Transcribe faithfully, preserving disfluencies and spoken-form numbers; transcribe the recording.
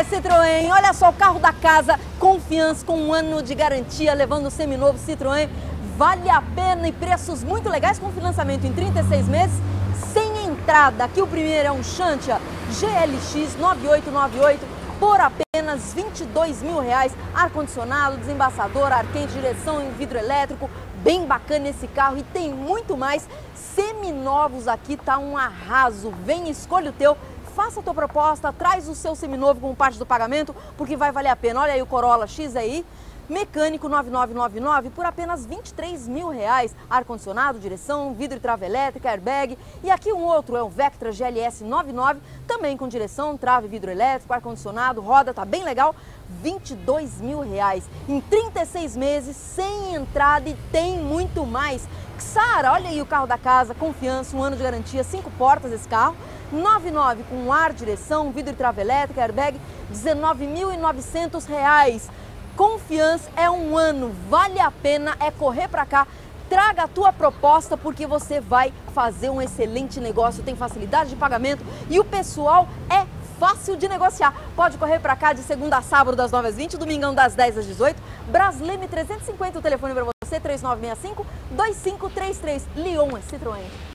é Citroën. Olha só, o carro da casa, confiança, com um ano de garantia, levando o seminovo Citroën. Vale a pena e preços muito legais, com financiamento em trinta e seis meses, sem entrada. Aqui o primeiro é um Xantia G L X nove oito nove oito por apenas vinte e dois mil reais. Ar-condicionado, desembaçador, ar quente, direção em vidro elétrico. Bem bacana esse carro e tem muito mais. Seminovos aqui, tá um arraso. Vem, escolha o teu. Faça a tua proposta, traz o seu seminovo como parte do pagamento, porque vai valer a pena. Olha aí o Corolla X aí, mecânico nove nove nove nove por apenas vinte e três mil reais. Ar-condicionado, direção, vidro e trava elétrica, airbag. E aqui um outro é o Vectra G L S noventa e nove, também com direção, trava e vidro elétrico, ar-condicionado, roda, tá bem legal. vinte e dois mil reais em trinta e seis meses, sem entrada e tem muito mais. Xara, olha aí o carro da casa, confiança, um ano de garantia, cinco portas esse carro. noventa e nove com ar, direção, vidro e trava elétrica, airbag, dezenove mil e novecentos reais. Confiança, é um ano, vale a pena, é correr pra cá. Traga a tua proposta porque você vai fazer um excelente negócio, tem facilidade de pagamento e o pessoal é fácil de negociar. Pode correr pra cá de segunda a sábado das nove às vinte, domingão das dez às dezoito. Brasleme trezentos e cinquenta, o telefone para você, três nove seis cinco, dois cinco três três. Lyon é Citroën.